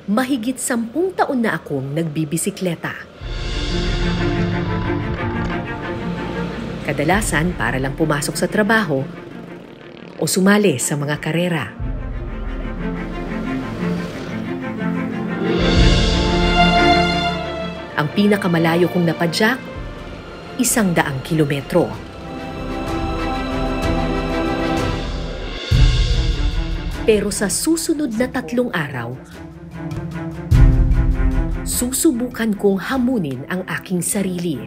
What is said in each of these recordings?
mahigit 10 taon na akong nagbibisikleta. Kadalasan para lang pumasok sa trabaho o sumali sa mga karera. Ang pinakamalayo kong napadyak, 100 kilometro. Pero sa susunod na 3 araw, susubukan kong hamunin ang aking sarili.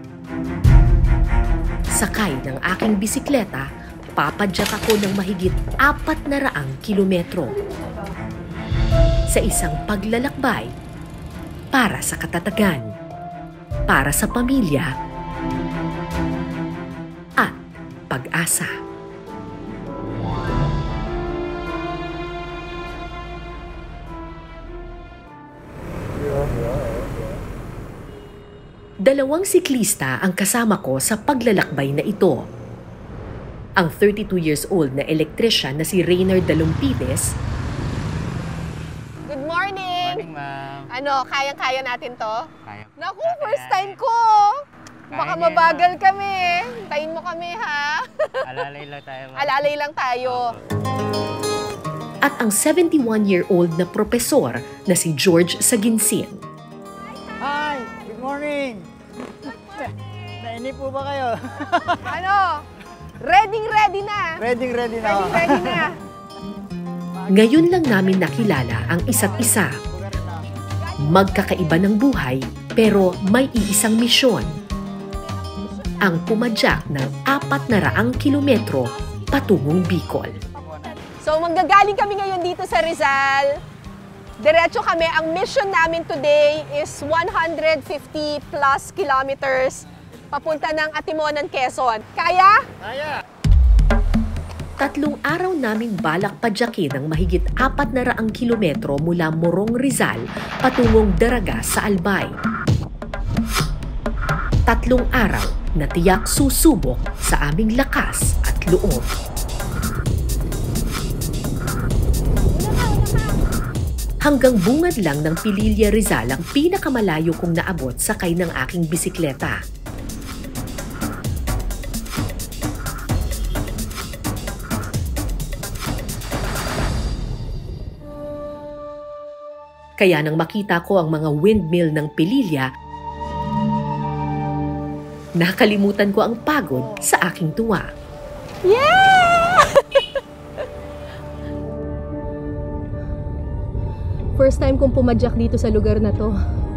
Sakay ng aking bisikleta, papadyak ako ng mahigit 400 kilometro. Sa isang paglalakbay para sa katatagan, para sa pamilya, at pag-asa. Dalawang siklista ang kasama ko sa paglalakbay na ito. Ang 32 years old na electrician na si Reiner. Good morning! Morning, ma'am. Ano, kayang-kaya natin to? Kaya. Naku, first time ko! Baka Kaya mabagal kami. Hintayin mo kami, ha? Alalay lang tayo, ma'am. Alalay lang tayo. At ang 71-year-old na propesor na si Jorge sa Ginsin. Hi! Good morning! Nainip po ba kayo? Ano? Ready na! Ready na. Ready na! Ngayon lang namin nakilala ang isa't isa. Magkakaiba ng buhay pero may iisang misyon. Ang pumadyak ng 400 kilometro patungong Bicol. So, manggagaling kami ngayon dito sa Rizal. Diretso kami. Ang mission namin today is 150 plus kilometers papunta ng Atimonan, Quezon. Kaya? Kaya! 3 araw namin balak padyakin ng mahigit 400 kilometro mula Morong, Rizal patungong Daraga sa Albay. 3 araw na tiyak susubok sa aming lakas at loob. Hanggang bungad lang ng Pililya, Rizal ang pinakamalayo kong naabot sakay ng aking bisikleta. Kaya nang makita ko ang mga windmill ng Pililya, nakalimutan ko ang pagod sa aking tuwa. Yeah! First time kong pumadyak dito sa lugar na to.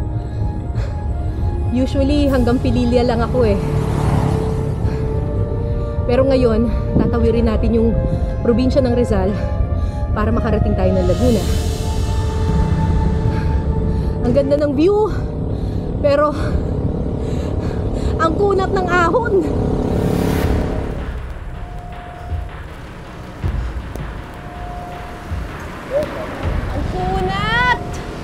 Usually hanggang Pililya lang ako eh. Pero ngayon, tatawirin natin yung probinsya ng Rizal para makarating tayo ng Laguna. Ang ganda ng view, pero ang kunat ng ahon. Ang kunat!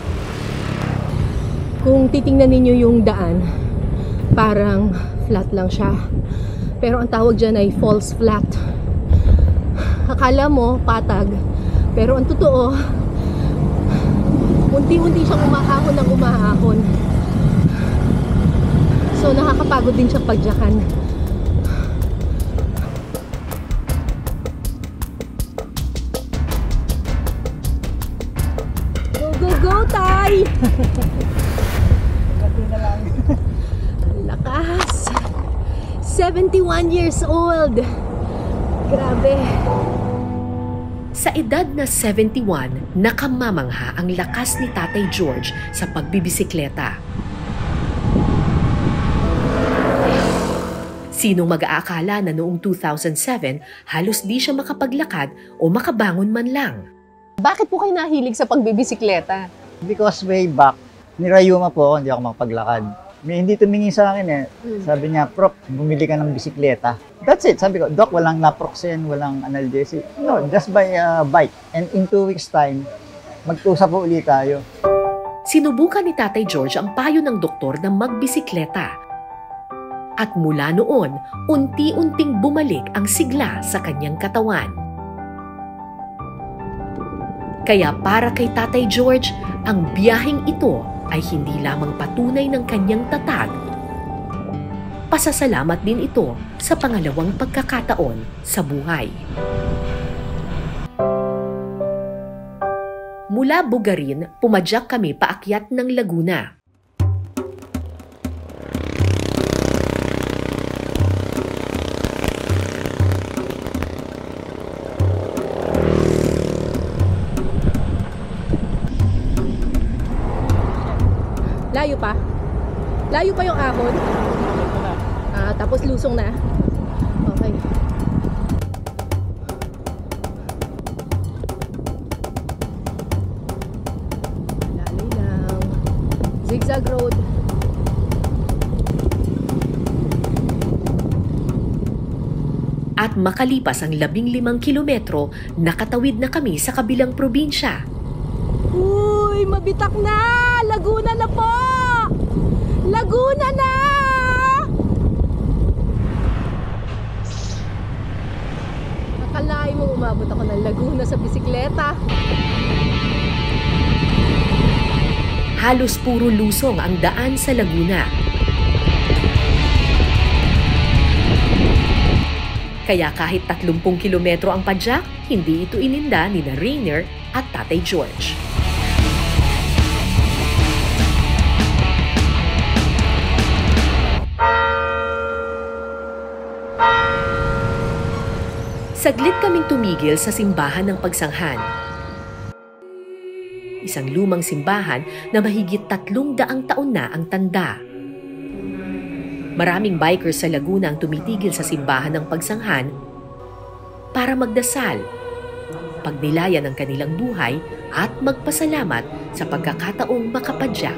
Kung titingnan ninyo yung daan, parang flat lang siya. Pero ang tawag dyan ay false flat. Akala mo patag, pero ang totoo, unti-unti siyang umahahon ng umahahon. So nakakapagod din siyang pagdyakan. Go, go, go, Tay! Pati na lang. Lakas! 71 years old! Grabe! Sa edad na 71, nakamamangha ang lakas ni Tatay Jorge sa pagbibisikleta. Sinong mag-aakala na noong 2007, halos di siya makapaglakad o makabangon man lang. Bakit po kayo nahilig sa pagbibisikleta? Because way back, nirayuma po ako, hindi ako makapaglakad. May hindi tumingin sa akin eh. Sabi niya, Prof, bumili ka ng bisikleta. That's it. Sabi ko, Doc, walang naproxen, walang analgesic. No, just buy a bike. And in 2 weeks time, mag-usap po ulit tayo. Sinubukan ni Tatay Jorge ang payo ng doktor na magbisikleta. At mula noon, unti-unting bumalik ang sigla sa kanyang katawan. Kaya para kay Tatay George, ang biyaheng ito ay hindi lamang patunay ng kanyang tatag. Pasasalamat din ito sa pangalawang pagkakataon sa buhay. Mula Bugarin, pumadyak kami paakyat ng Laguna. Layo pa? Layo pa yung ahon? Tapos lusong na? Okay. Lalay lang. Zigzag road. At makalipas ang 15 kilometro, nakatawid na kami sa kabilang probinsya. Uy, mabitak na! Laguna na po! Laguna na! Akalain mo umabot ako ng Laguna sa bisikleta. Halos puro lusong ang daan sa Laguna. Kaya kahit 30 kilometro ang padyak, hindi ito ininda ni Reiner at Tatay George. Saglit kaming tumigil sa simbahan ng pagsanghan. Isang lumang simbahan na mahigit 300 taon na ang tanda. Maraming bikers sa Laguna ang tumitigil sa simbahan ng pagsanghan para magdasal, pagnilayan ang kanilang buhay at magpasalamat sa pagkakataong makapadyak.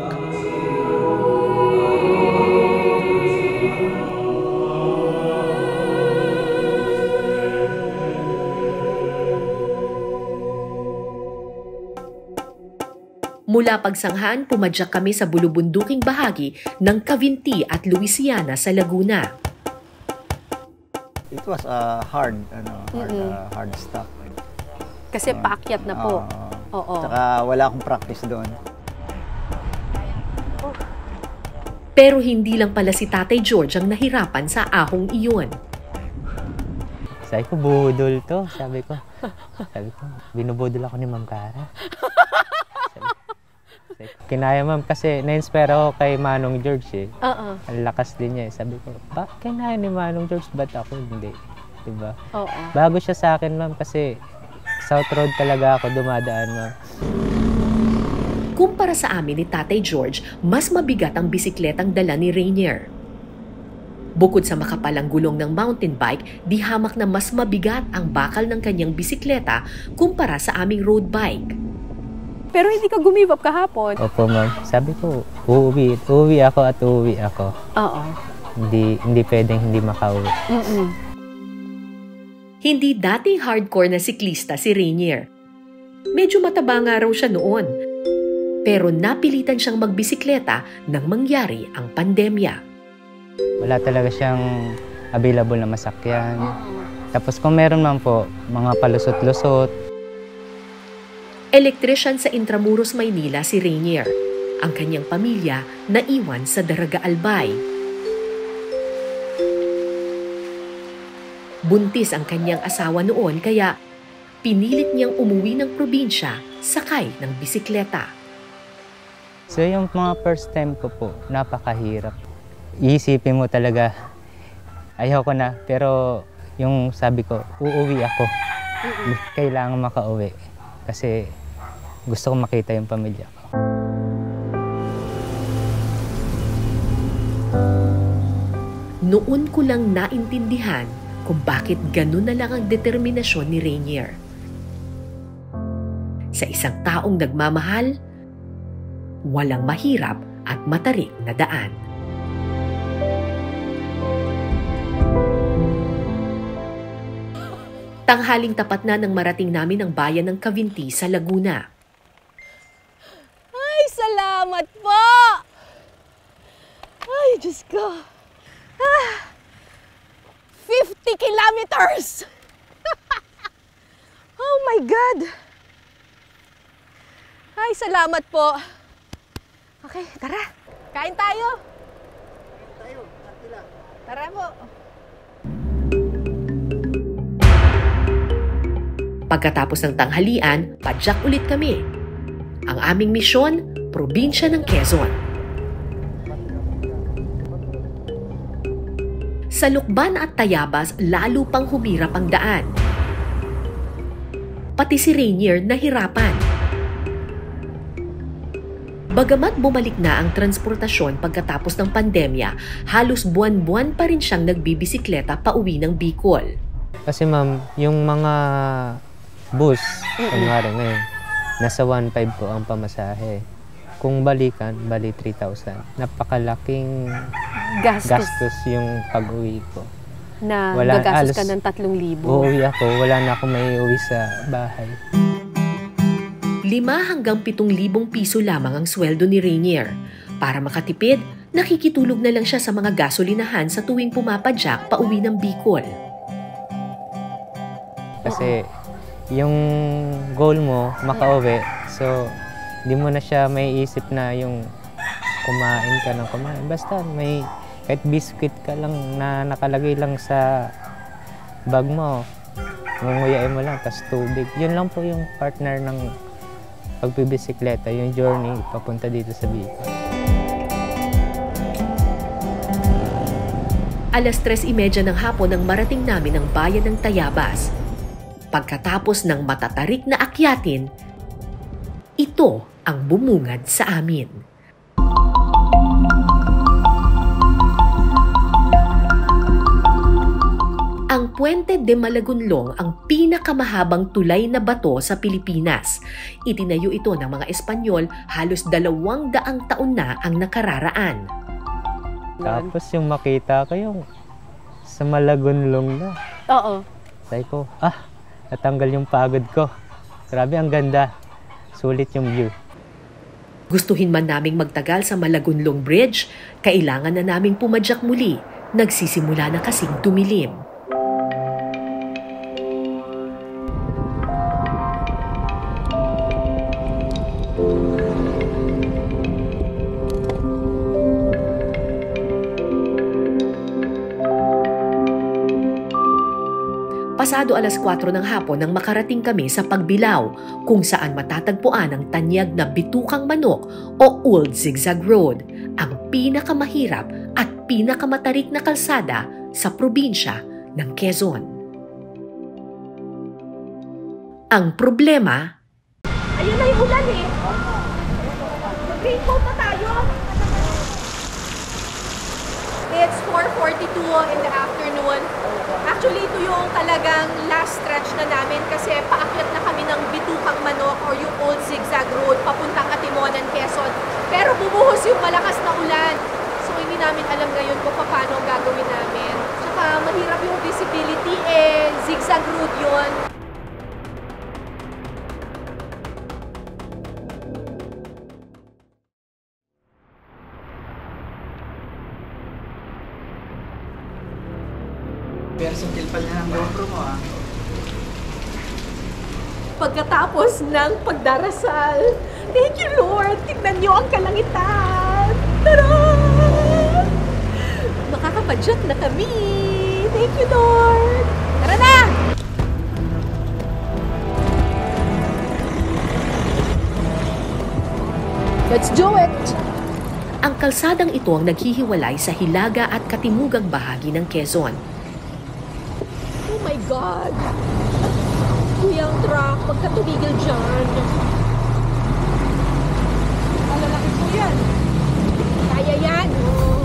Mula pagsanghan, pumadyak kami sa bulubunduking bahagi ng Cavinti at Louisiana sa Laguna. It was hard stuff. Kasi paakyat na po. Oo. Saka wala akong practice doon. Pero hindi lang pala si Tatay George ang nahirapan sa ahong iyon. Sabi ko, budol to. Sabi ko, binubudol ako ni Ma'am Cara. Kinaya ma'am kasi na-inspire ako kay Manong George eh. Ang lakas din niya eh. Sabi ko, kinaya ni Manong George, ba't ako hindi? Diba? Bago siya sa akin ma'am kasi South Road talaga ako dumadaan ma'am. Kumpara sa amin ni Tatay George, mas mabigat ang bisikletang dala ni Reiner. Bukod sa makapalang gulong ng mountain bike, di hamak na mas mabigat ang bakal ng kanyang bisikleta kumpara sa aming road bike. Pero hindi ka gumibap kahapon. Opo ma'am. Sabi ko, uuwi ako at uuwi ako. Oo. Hindi pwedeng hindi makauwi. Hindi dating hardcore na siklista si Reiner. Medyo mataba nga raw siya noon. Pero napilitan siyang magbisikleta nang mangyari ang pandemya. Wala talaga siyang available na masakyan. Tapos kung meron man po, mga palusot-lusot. Electrician sa Intramuros, Maynila si Reiner. Ang kanyang pamilya naiwan sa Daraga Albay. Buntis ang kanyang asawa noon kaya pinilit niyang umuwi ng probinsya sakay ng bisikleta. So yung mga first time ko po, napakahirap. Iisipin mo talaga, ayoko na, pero yung sabi ko, uuwi ako. Kailangan makauwi kasi gusto ko makita yung pamilya ko. Noon ko lang naintindihan kung bakit ganun na lang ang determinasyon ni Reiner. Sa isang taong nagmamahal, walang mahirap at matarik na daan. Tanghaling tapat na nang marating namin ang bayan ng Cavinti sa Laguna. Ay, salamat po! Ay, Diyos ko. 50 kilometers! Oh my God! Ay, salamat po. Okay, tara. Kain tayo. Tara po. Pagkatapos ng tanghalian, padyak ulit kami. Ang aming misyon, probinsya ng Quezon. Sa Lukban at Tayabas, lalo pang humirap ang daan. Pati si Reiner nahirapan. Bagamat bumalik na ang transportasyon pagkatapos ng pandemya, halos buwan-buwan pa rin siyang nagbibisikleta pauwi ng Bicol. Kasi ma'am, yung mga bus, kunwari ngayon, nasa 1.5 po ang pamasahe. Kung balikan, bali 3,000. Napakalaking gastos yung pag-uwi ko. Na gagastos ka ng 3,000. Uuwi ako, wala na akong maiuwi sa bahay. 5 hanggang 7,000 piso lamang ang sweldo ni Reiner. Para makatipid, nakikitulog na lang siya sa mga gasolinahan sa tuwing pumapadyak pauwi ng Bicol. Kasi yung goal mo, makauwi, so di mo na siya may isip na yung kumain ka ng kumain. Basta may kahit biscuit ka lang na nakalagay lang sa bag mo, ngunguyain mo lang, tas tubig. Yun lang po yung partner ng pagbibisikleta, yung journey papunta dito sa Bicol. 3:30 ng hapon nang marating namin ang bayan ng Tayabas. Pagkatapos ng matatarik na akyatin, ito ang bumungad sa amin. Ang Puente de Malagunlong ang pinakamahabang tulay na bato sa Pilipinas. Itinayo ito ng mga Espanyol halos 200 taon na ang nakararaan. Tapos yung makita ko yung sa Malagunlong na. Oo. Sabi ko, natanggal yung pagod ko. Grabe, ang ganda. Sulit yung view. Gustuhin man naming magtagal sa Malagunlong Bridge, kailangan na naming pumadyak muli. Nagsisimula na kasing dumilim. Pasado 4:00 ng hapon nang makarating kami sa Pagbilao, kung saan matatagpuan ang tanyag na Bitukang Manok o Old Zigzag Road, ang pinakamahirap at pinakamatarik na kalsada sa probinsya ng Quezon. Ang problema, Ayun na yung ulan eh. Mag-raincoat na tayo. It's 4:42 in the afternoon. Actually, ito yung talagang last stretch na namin kasi paakyat na kami ng Bitukang Manok or yung Old Zigzag Road papuntang Atimonan, Quezon. Pero bumuhos yung malakas na ulan. So, hindi namin alam ngayon kung paano ang gagawin namin. Tsaka mahirap yung visibility zigzag road yun. Versatile pala ng GoPro mo Pagkatapos ng pagdarasal, thank you Lord, tignan niyo ang kalangitan. Tara! Makakapadyak na kami. Thank you Lord. Tara na! Let's do it! ang kalsadang ito ang naghihiwalay sa hilaga at katimugang bahagi ng Quezon. Oh my God! Kuyang truck, pagkatumigil dyan. Malalaki po yan. Kaya yan. Oh.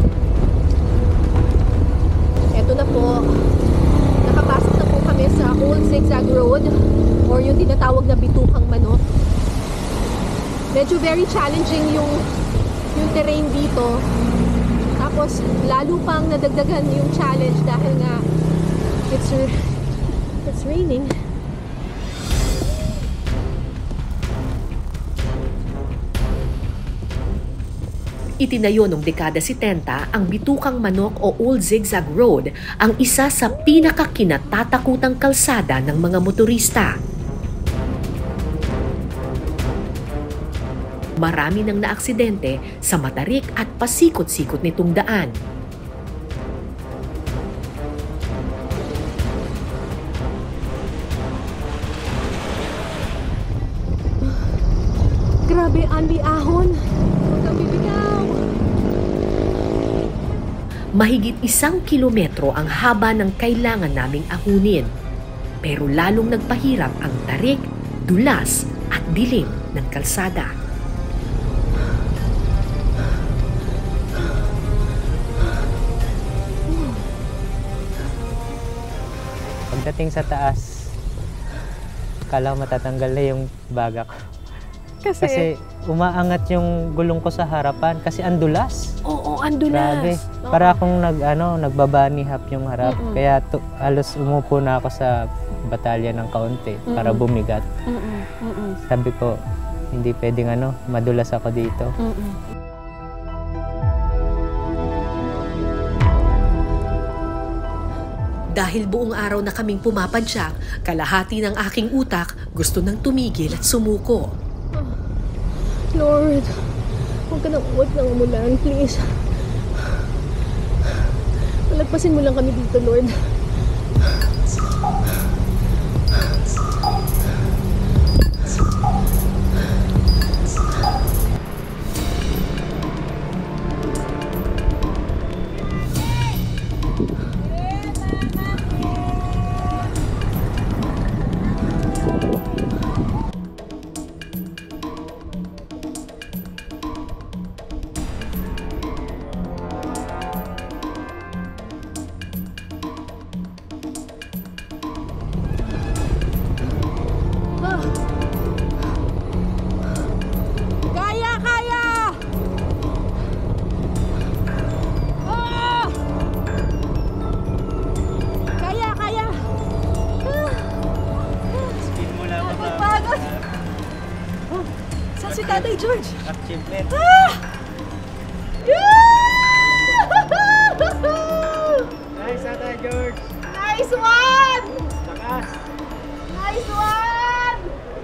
Eto na po. Nakapasok na po kami sa Old Zigzag Road or yung tinatawag na Bitukang Manok. Medyo very challenging yung terrain dito. Tapos lalo pang nadagdagan yung challenge dahil nga it's raining. Itinayo noong dekada 70 ang Bitukang Manok o Old Zigzag Road, ang isa sa pinakakinatatakutang kalsada ng mga motorista. marami nang naaksidente sa matarik at pasikot-sikot nitong daan. Grabe, Andy, ahon. Huwag kang bibitaw. Mahigit 1 kilometro ang haba ng kailangan naming ahunin. Pero lalong nagpahirap ang tarik, dulas at dilim ng kalsada. Pagdating sa taas, akala ko matatanggal na yung baga ko. Kasi umaangat yung gulong ko sa harapan kasi ang dulas. Oo, ang dulas. Grabe. Para akong nagbabanihap yung harap. Kaya halos umupo na ako sa batalya ng kaunti para bumigat. Sabi ko, hindi pwedeng madulas ako dito. Dahil buong araw na kaming pumapadyak, kalahati ng aking utak gusto nang tumigil at sumuko. Lord, huwag ka nang uwat ng umulan, please. Palagpasin mo lang kami dito, Lord. Si Tatay George. Achievement. Nice, Tatay George. Nice one! Lakas. Nice one!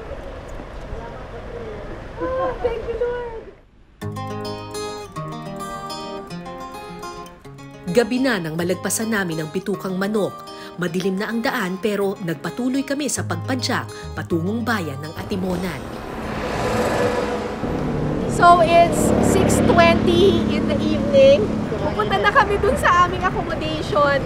Thank you, Lord. Gabi na nang malagpasan namin ang bitukang manok. Madilim na ang daan pero nagpatuloy kami sa pagpadyak patungong bayan ng Atimonan. So it's 6:20 in the evening. Pupunta na kami dun sa aming accommodation.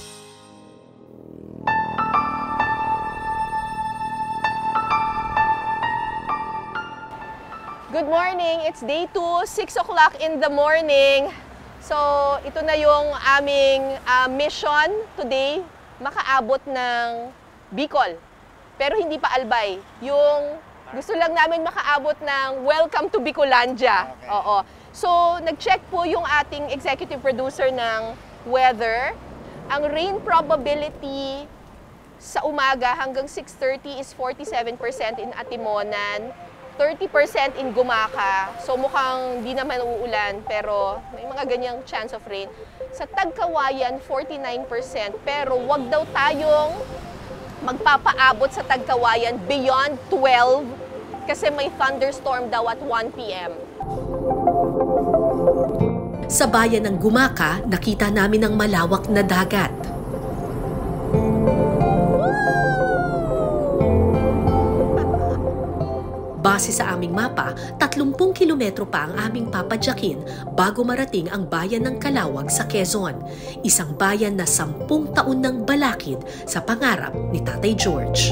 Good morning! It's day 2, 6 o'clock in the morning. So ito na yung aming mission today, makaabot ng Bicol. Pero hindi pa Albay. Yung gusto lang namin makaabot ng Welcome to Bicolandia. Okay. Oo. So, nag-check po yung ating executive producer ng weather. Ang rain probability sa umaga hanggang 6:30 is 47% in Atimonan, 30% in Gumaka. So, mukhang di naman uulan, pero may mga ganyang chance of rain. Sa Tagkawayan, 49%, pero wag daw tayong magpapaabot sa Tagkawayan beyond 12 kasi may thunderstorm daw at 1 p.m. Sa bayan ng Gumaka, nakita namin ang malawak na dagat. Base sa aming mapa, 30 kilometro pa ang aming papadyakin bago marating ang bayan ng Calawag sa Quezon, isang bayan na 10 taon ng balakid sa pangarap ni Tatay George.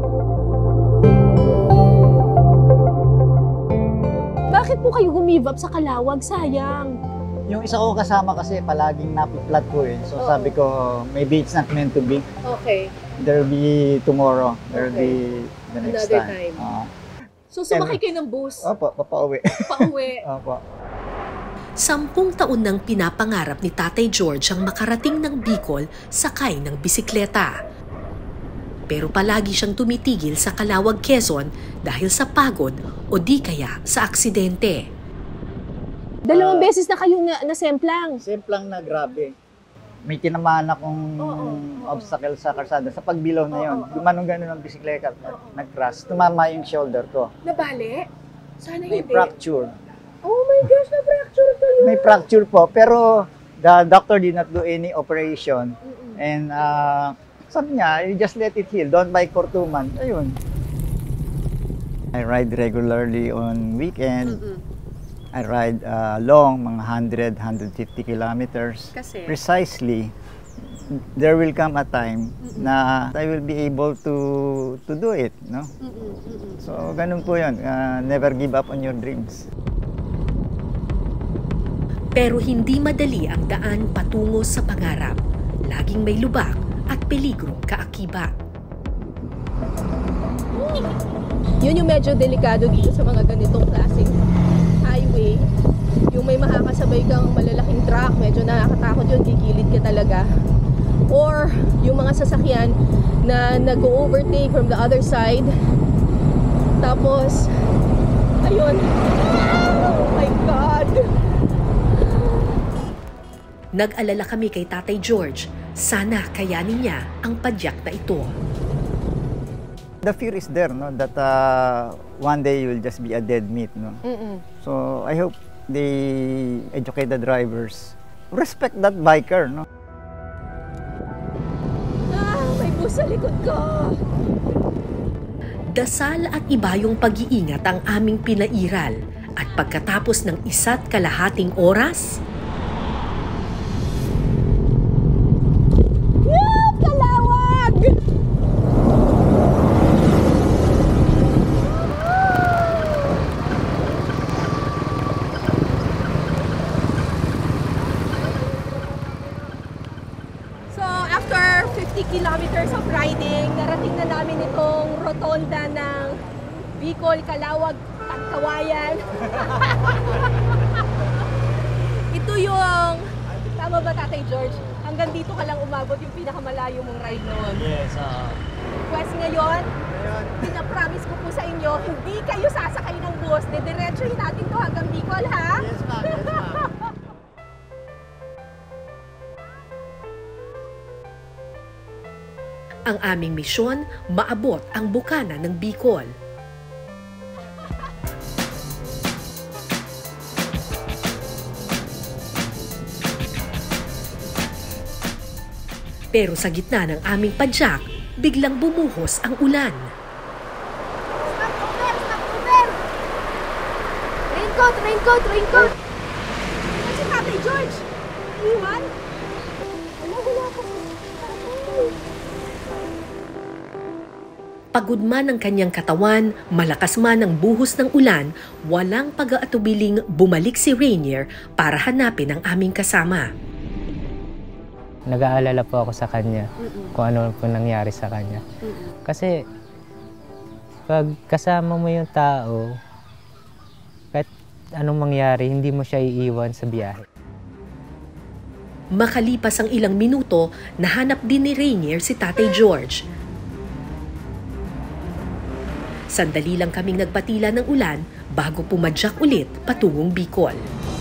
Bakit po kayo give up sa Calawag? Sayang. Yung isa ko kasama kasi palaging napiplat ko eh. So sabi ko, maybe it's not meant to be. Okay. There will be tomorrow. There will be the next Another time. So sumakay kayo ng bus? Opo, papauwi. Pauwi. Opo. 10 taon nang pinapangarap ni Tatay George ang makarating ng Bicol sakay ng bisikleta. Pero palagi siyang tumitigil sa Calawag, Quezon dahil sa pagod o di kaya sa aksidente. 2 beses na kayong nasemplang. Semplang na grabe. May tinamaan akong obstacle sa karsada, sa pagbilaw na yun. Gumanong gano'n ang bisikleta, nag-crash. Tumama yung shoulder ko. Nabali? Sana may hindi. fracture. Oh my gosh, na-fracture kayo. May fracture po, pero the doctor did not do any operation. And sabi niya, you just let it heal. Don't bike for 2 months. Ayun. I ride regularly on weekend. I ride long, mga 100, 150 kilometers. Kasi? Precisely, there will come a time na I will be able to do it, no? So, ganun po yun. Never give up on your dreams. Pero hindi madali ang daan patungo sa pangarap. Laging may lubak at peligrong kaakibat. Yun yung medyo delikado dito sa mga ganitong klaseng highway. Yung may makakasabay kang malalaking truck, medyo nakakatakot yun, gigilid ka talaga. Or yung mga sasakyan na nag-overtake from the other side. Tapos, ayun. Oh my God! Nag-alala kami kay Tatay George. Sana kayanin niya ang padyak na ito. The fear is there, no? That one day you will just be a dead meat, no? So I hope they educate the drivers. Respect that biker, no? May bus sa likod ko! Dasal at iba yung pag-iingat ang aming pinairal. At pagkatapos ng 1.5 oras, Kalawag! So, after 50 kilometers of riding, narating na namin itong rotonda ng Bicol, Kalawag, Tagkawayan. Ito yung, tama ba Tatay George? Hanggang dito ka lang umabot yung pinakamalayo mong ride noon. Yes. Quest ngayon, pinapromise ko po sa inyo, hindi kayo sasakay ng bus. Didiretsuhin natin to hanggang Bicol, ha? Yes, ma'am. Yes, ma'am. ang aming misyon, maabot ang bukana ng Bicol. Pero sa gitna ng aming padyak, biglang bumuhos ang ulan. Stop, over! Stop, over! Raincoat! Raincoat! Raincoat! Ano si Tatay George? Iwan? Wala ko. Pagod man ang kanyang katawan, malakas man ang buhos ng ulan, walang pag-aatubiling bumalik si Reiner para hanapin ang aming kasama. Nag-aalala po ako sa kanya kung ano po nangyari sa kanya. Kasi pag kasama mo yung tao, kahit anong mangyari, hindi mo siya iiwan sa biyahe. Makalipas ang ilang minuto, nahanap din ni Reiner si Tatay George. Sandali lang kaming nagpatila ng ulan bago pumadyak ulit patungong Bicol.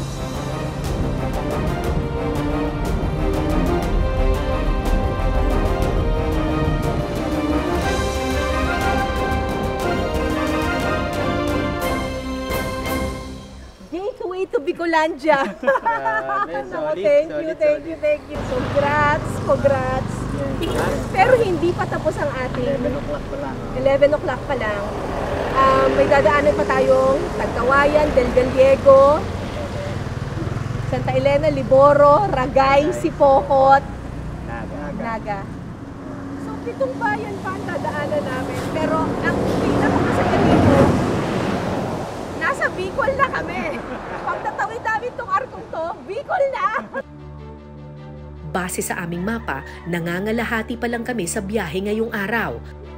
Gateway to Bicolandia. Thank you. Congrats. Pero hindi pa tapos ang ating 11 o'clock pa lang. 11 o'clock pa lang. May dadaanan pa tayong Tagkawayan, Del Gallego, Santa Elena, Liboro, Ragay, Sipokot, Naga. So, 7 bayan pa ang dadaanan namin. Pero ang pinakamasaya dito, nasa Bicol na kami. Pag tatawid namin itong arkong to, Bicol na! Base sa aming mapa, nangangalahati pa lang kami sa biyahe ngayong araw.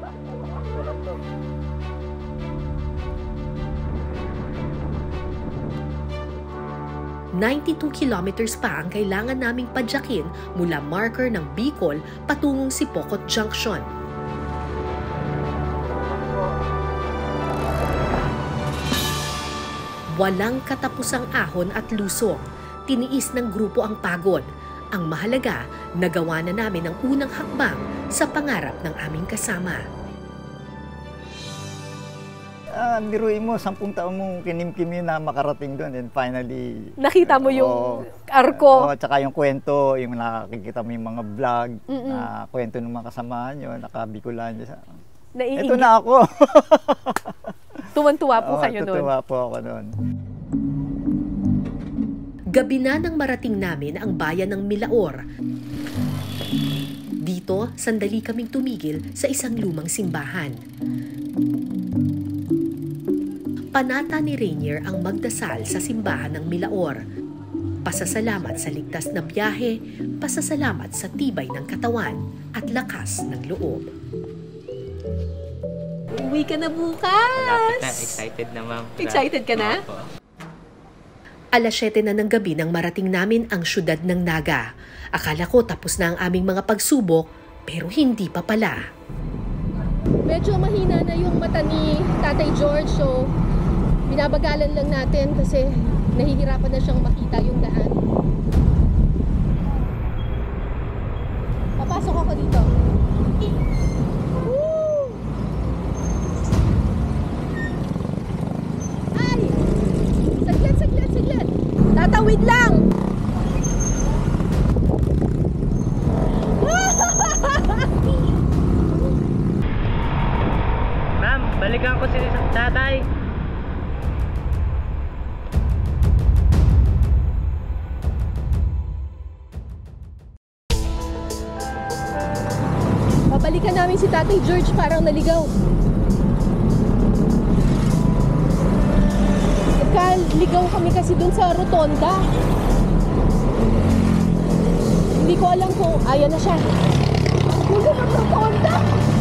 ...92 kilometers pa ang kailangan naming padyakin mula marker ng Bicol patungong Sipokot Junction. Walang katapusang ahon at lusong. Tiniis ng grupo ang pagod. Ang mahalaga, nagawa na namin ang unang hakbang sa pangarap ng aming kasama. Biruin mo, 10 taon mong kinimkim yun na makarating doon. And finally... Nakita mo yung arko. Tsaka yung kwento, yung nakikita mo yung mga vlog, kwento ng mga kasamahan nyo, nakabikulan nyo. Ito na ako. Tuwan-tuwa po kayo doon. Tuwan-tuwa po ako doon. Gabi na nang marating namin ang bayan ng Milaor. Dito, sandali kaming tumigil sa isang lumang simbahan. Panata ni Reiner ang magdasal sa simbahan ng Milaor. Pasasalamat sa ligtas na biyahe, pasasalamat sa tibay ng katawan at lakas ng loob. Uwi ka na bukas! Malapit na, excited na ma'am. Excited ka na? Opo. Alas 7 na ng gabi nang marating namin ang syudad ng Naga. Akala ko tapos na ang aming mga pagsubok, pero hindi pa pala. Medyo mahina na yung mata ni Tatay George, so binabagalan lang natin kasi nahihirapan na siyang makita yung daan. Papasok ako dito. Woo! Ay! Saglit! Tatawid lang! Ma'am, balikan ko si tatay. Babalikan namin si Tatay George, parang naligaw. Nagkaligaw kami kasi dun sa rotonda. Hindi ko alam kung ayan na siya. Dulo ng rotonda!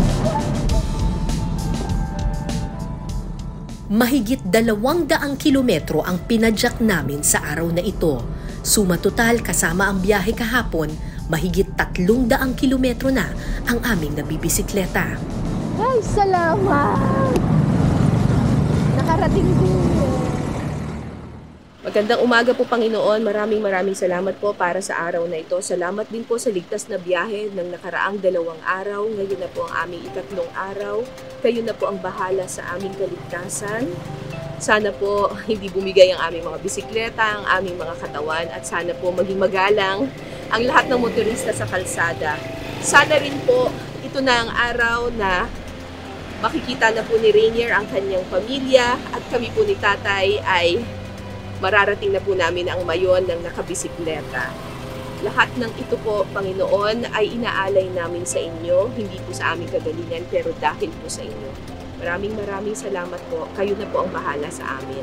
Mahigit 200 kilometro ang pinadyak namin sa araw na ito. Suma total kasama ang biyahe kahapon, mahigit 300 kilometro na ang aming nabibisikleta. Ay, salamat! Nakarating din. Magandang umaga po, Panginoon. Maraming salamat po para sa araw na ito. Salamat din po sa ligtas na biyahe ng nakaraang 2 araw. Ngayon na po ang aming 3 araw. Kayo na po ang bahala sa aming kaligtasan. Sana po hindi bumigay ang aming mga bisikleta, ang aming mga katawan, at sana po maging magalang ang lahat ng motorista sa kalsada. Sana rin po ito na ang araw na makikita na po ni Reiner ang kanyang pamilya at kami po ni Tatay ay mararating na po namin ang mayon ng nakabisikleta. Lahat ng ito po, Panginoon, ay inaalay namin sa inyo, hindi po sa aming kagalingan, pero dahil po sa inyo. Maraming salamat po. Kayo na po ang bahala sa amin.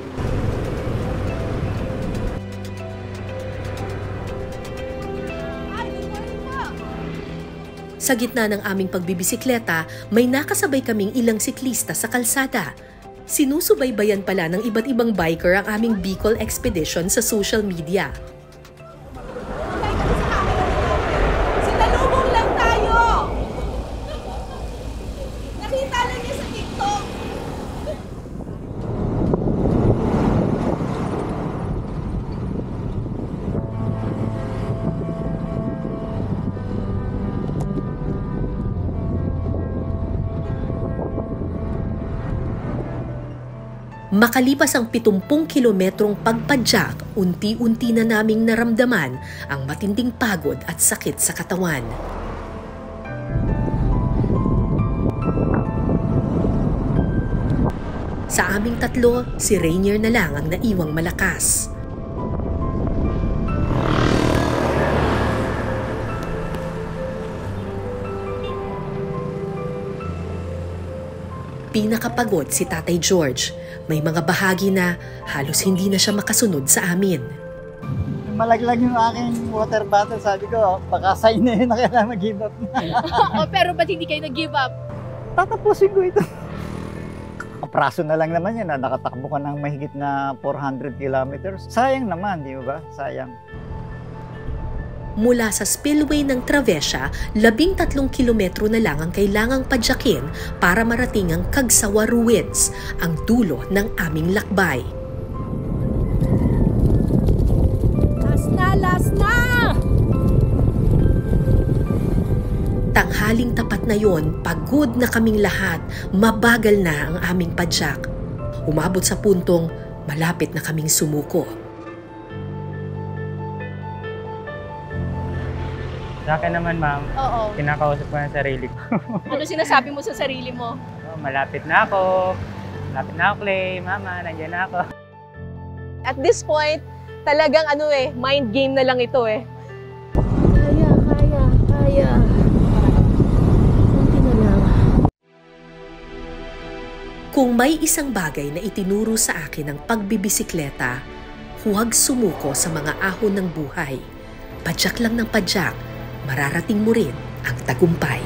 Sa gitna ng aming pagbibisikleta, may nakasabay kaming ilang siklista sa kalsada. Sinusubaybayan pala ng iba't ibang biker ang aming Bicol expedition sa social media. Sinalubong lang tayo! Nakita lang niya sa TikTok! Makalipas ang 70 kilometrong pagpadyak, unti-unti na naming naramdaman ang matinding pagod at sakit sa katawan. Sa aming 3, si Reiner na lang ang naiwang malakas. Pinakapagod si Tatay George. May mga bahagi na halos hindi na siya makasunod sa amin. Malaglag yung aking water bottle, sabi ko, baka sign na yun na kailangan mag-give up na. Pero ba't hindi kayo nag-give up? Tatapusin ko ito. Kapraso na lang naman yan, nakatakbo ka ng mahigit na 400 kilometers. Sayang naman, di ba? Sayang. Mula sa spillway ng Travesya, 13 kilometro na lang ang kailangang padyakin para marating ang Kagsawa Ruins, ang dulo ng aming lakbay. Last na! Tanghaling tapat na yon, pagod na kaming lahat, mabagal na ang aming padyak. Umabot sa puntong malapit na kaming sumuko. Sa akin naman, ma'am, Oo. kinakausap ko na sarili ko. Ano sinasabi mo sa sarili mo? Oh, malapit na ako. Malapit na ako, Clay. Mama, nandiyan na ako. At this point, talagang mind game na lang ito eh. Kaya. Kunti na lang. Kung may isang bagay na itinuro sa akin ng pagbibisikleta, huwag sumuko sa mga ahon ng buhay. Padyak lang ng padyak, mararating mo rin ang tagumpay.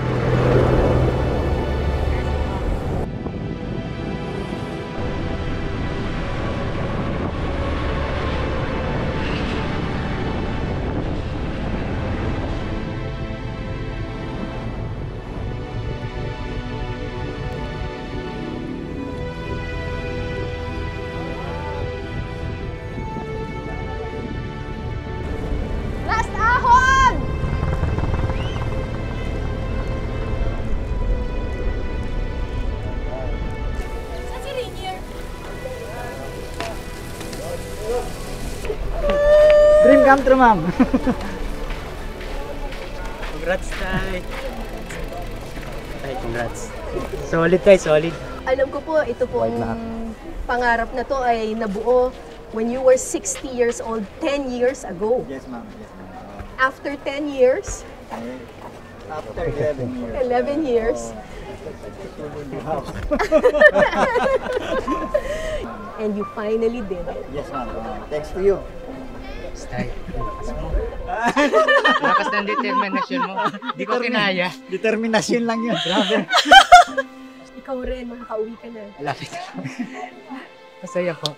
Last ahon! Saan si Reiner? Dream come true, ma'am. Congrats, Tay. Tay, congrats. Solid, Tay, solid. Alam ko po, ito pong pangarap na to ay nabuo when you were 60 years old, 10 years ago. Yes, ma'am. Yes, ma'am. After 10 years, After 11 years. 11 years, and you finally did it. Yes, ma'am. Thanks to you. Tay, lakas mo. Lakas ng determinasyon mo. Di ko kinaya. Determinasyon lang yun. Grabe. Ikaw rin, makakauwi ka na. Lapit. Masaya po.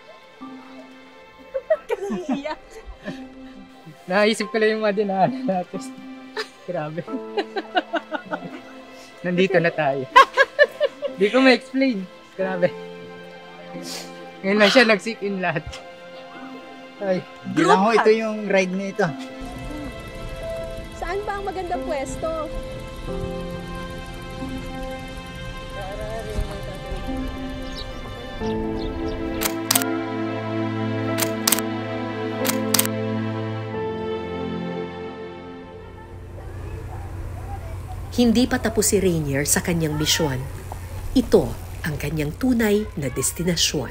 Iiyak. Naisip ko lang yung mga dinaanan natin. Grabe. Nandito na tayo. Di ko ma-explain. Grabe. Ngayon lang siya nag-seek in lahat. Ay, Di lang ho, ito yung ride na ito. Saan ba ang magandang pwesto? Hindi pa tapos si Reiner sa kanyang misyon. Ito ang kanyang tunay na destinasyon.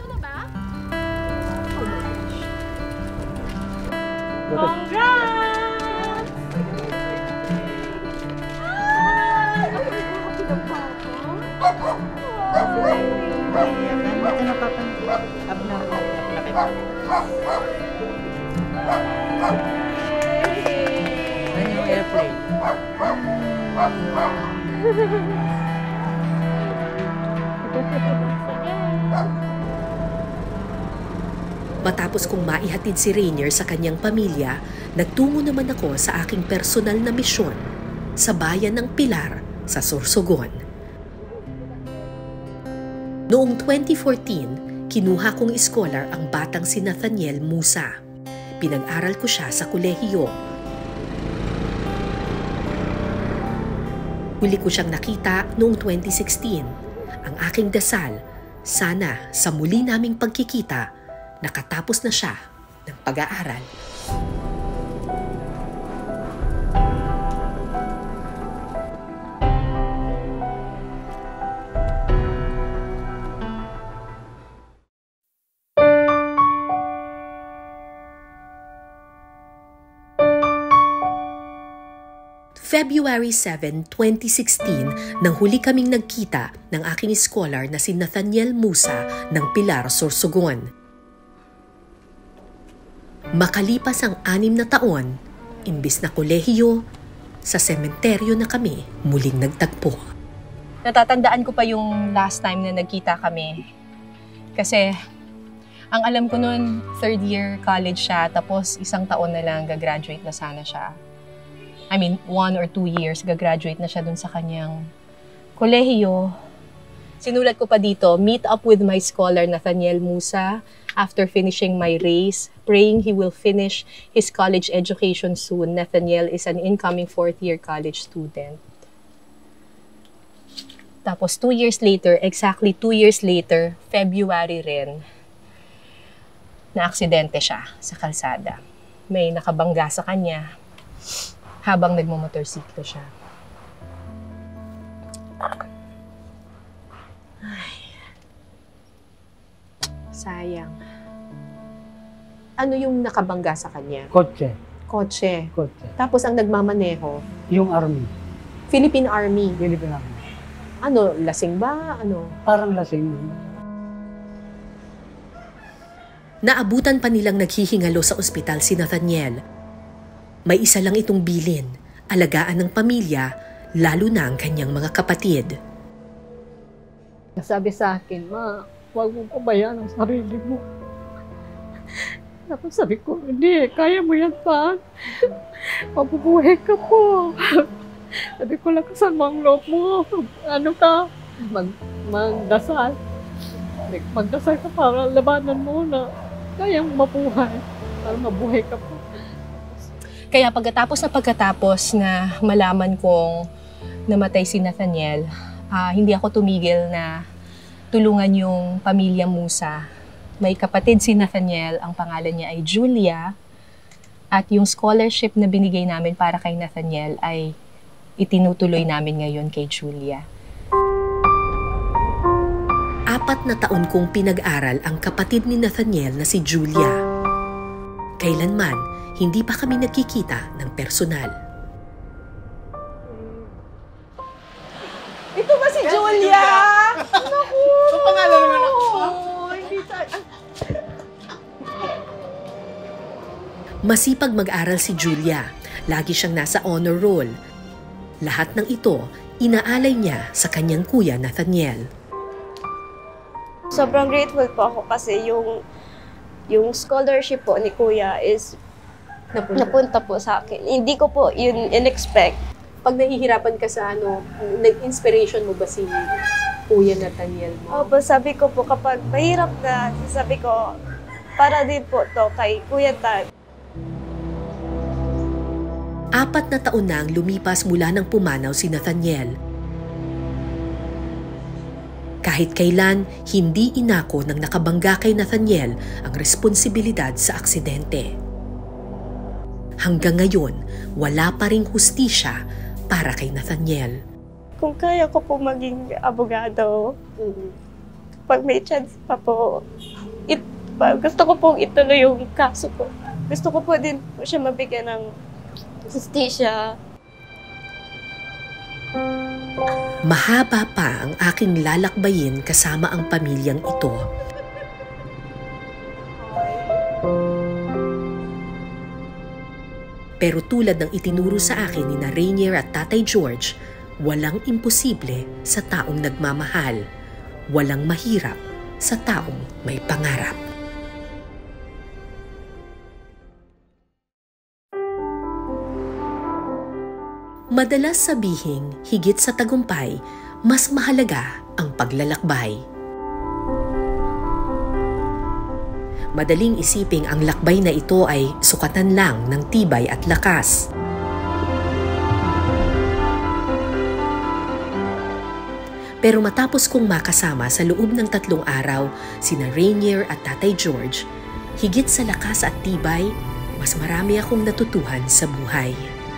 Ito na papan. Ano yung airplane? Matapos kong maihatid si Reiner sa kanyang pamilya, nagtungo naman ako sa aking personal na misyon sa bayan ng Pilar sa Sorsogon. Noong 2014, kinuha kong iskolar ang batang si Nathaniel Musa. Pinag-aral ko siya sa kolehiyo. Huli ko siyang nakita noong 2016. Ang aking dasal, sana sa muli naming pagkikita, nakatapos na siya ng pag-aaral. February 7, 2016, nang huli kaming nagkita ng aking scholar na si Nathaniel Musa ng Pilar, Sorsogon. Makalipas ang 6 na taon, imbis na kolehiyo, sa sementeryo na kami muling nagtagpo. Natatandaan ko pa yung last time na nagkita kami. Kasi, ang alam ko noon, 3rd year college siya, tapos 1 taon na lang gagraduate na sana siya. 1 or 2 years, gagraduate na siya dun sa kanyang kolehiyo. Sinulat ko pa dito, meet up with my scholar Nathaniel Musa after finishing my race, praying he will finish his college education soon. Nathaniel is an incoming 4th year college student. Tapos 2 years later, exactly 2 years later, February rin, na-aksidente siya sa kalsada. May nakabangga sa kanya habang nagmamotorsiklo siya. Ay. Sayang. Ano yung nakabangga sa kanya? Kotse. Kotse. Kotse. Tapos ang nagmamaneho, Yung army. Philippine Army. Philippine Army. Ano, lasing ba? Ano? Parang lasing. Naabutan pa nilang naghihingalo sa ospital si Nathaniel. May isa lang itong bilin, alagaan ng pamilya, lalo na ang kanyang mga kapatid. Sabi sa akin, ma, huwag mong pabayaan ang sarili mo. Tapos sabi ko, hindi, kaya mo yan pa. Mabubuhay ka po. Sabi ko, lakasan mo ang loob mo. Ano ka? Magdasal. Magdasal ka para labanan mo na kaya mo mabuhay. Para mabuhay ka po. Kaya pagkatapos na malaman kong namatay si Nathaniel, hindi ako tumigil na tulungan yung pamilya Musa. May kapatid si Nathaniel, ang pangalan niya ay Julia, at yung scholarship na binigay namin para kay Nathaniel ay itinutuloy namin ngayon kay Julia. 4 na taon kong pinag-aral ang kapatid ni Nathaniel na si Julia. Kailanman, hindi pa kami nagkikita ng personal. Ito ba si Julia? Naku! Ang pangalan naman ako. Masipag mag-aral si Julia. Lagi siyang nasa honor roll. Lahat ng ito, inaalay niya sa kanyang kuya Nathaniel. Sobrang grateful po ako kasi yung scholarship po ni Kuya is napunta po sa akin. Hindi ko po yun in-expect. Pag nahihirapan ka sa nag-inspiration mo ba si Kuya Nathaniel mo? Opo, sabi ko po kapag mahirap na, sabi ko, para din po to kay Kuya Tad. 4 na taon na ang lumipas mula nang pumanaw si Nathaniel. Kahit kailan, hindi inako ng nakabangga kay Nathaniel ang responsibilidad sa aksidente. Hanggang ngayon, wala pa ring hustisya para kay Nathaniel. Kung kaya ko po maging abogado, pag may chance pa po, gusto ko pong ituloy yung kaso ko. Gusto ko po din po siya mabigyan ng justisya. Mahaba pa ang aking lalakbayin kasama ang pamilyang ito. Pero tulad ng itinuro sa akin ni na Reiner at Tatay George, walang imposible sa taong nagmamahal. Walang mahirap sa taong may pangarap. Madalas sabihing, higit sa tagumpay, mas mahalaga ang paglalakbay. Madaling isiping ang lakbay na ito ay sukatan lang ng tibay at lakas. Pero matapos kong makasama sa loob ng 3 araw sina Reiner at Tatay George, higit sa lakas at tibay, mas marami akong natutuhan sa buhay.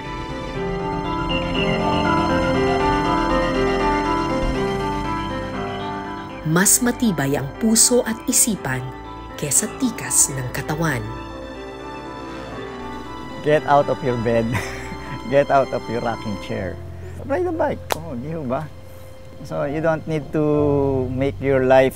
Mas matibay ang puso at isipan kesa tikas ng katawan. Get out of your bed. Get out of your rocking chair. Ride a bike. Oh, di ba? So you don't need to make your life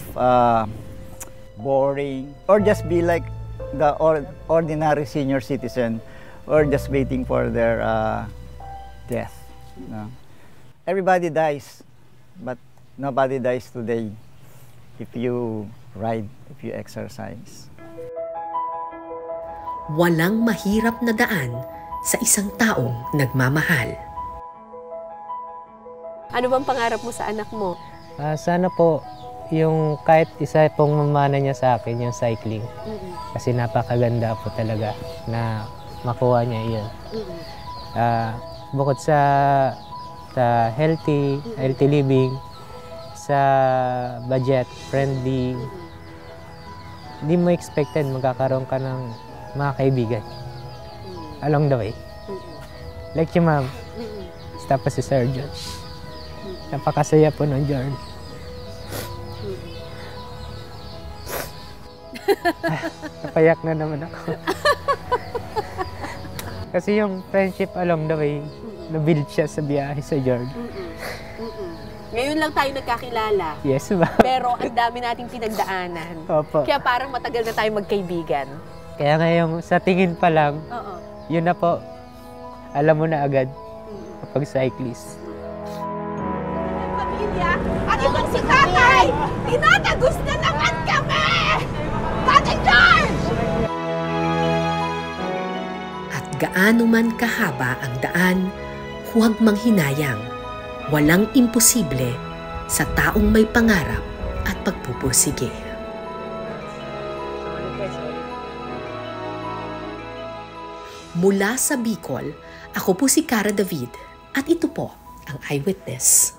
boring or just be like the ordinary senior citizen or just waiting for their death. No? Everybody dies, but nobody dies today if you ride, if you exercise. Walang mahirap na daan sa isang taong nagmamahal. Ano bang pangarap mo sa anak mo? Sana po, yung kahit isa pong mamana niya sa akin, yung cycling. Kasi napakaganda po talaga na makuha niya iyon. Bukod sa healthy living, sa budget friendly. Hindi mo expected magkakaroon ka ng mga kaibigan along the way. Like si ma'am, tapos si Sir George. Napakasaya po ng journey. Napayak na naman ako. Kasi yung friendship along the way, na-build siya sa biyahe sa Jorge. Ngayon lang tayo nagkakilala. Yes, ba? Pero ang dami nating pinagdaanan. Opo. Kaya parang matagal na tayo magkaibigan. Kaya ngayon, sa tingin pa lang, yun na po, alam mo na agad kapag cyclist. Pamilya, at itong si tatay, tinatagos na naman kami! Tatay George! At gaano man kahaba ang daan, huwag manghinayang. Walang imposible sa taong may pangarap at pagpupursige. Mula sa Bicol, ako po si Cara David at ito po ang Eyewitness.